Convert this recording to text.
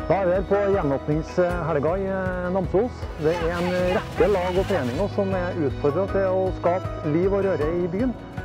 Da er vi her på gjenåpningshelga i Namsos. Det er en rekke lag og foreninger som er utfordret til å skape liv og røre i byen.